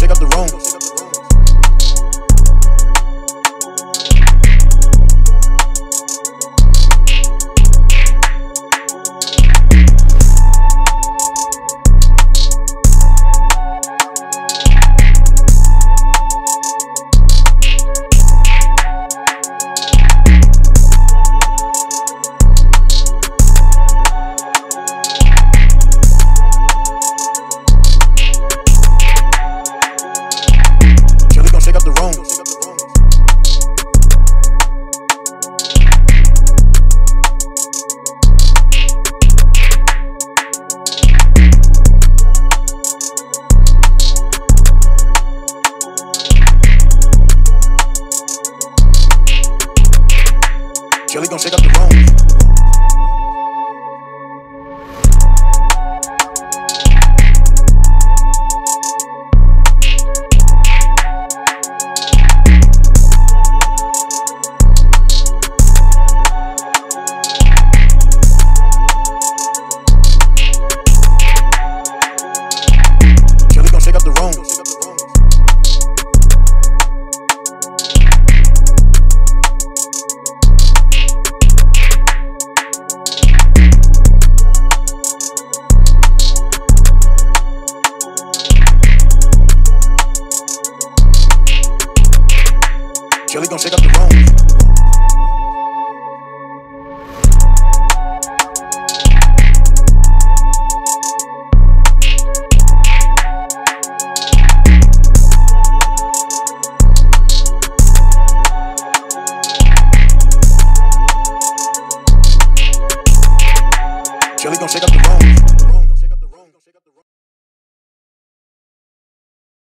shake up the room. Shake up the room. Chili gon' shake up the room. Shake up the room. Chili gon' shake up the room.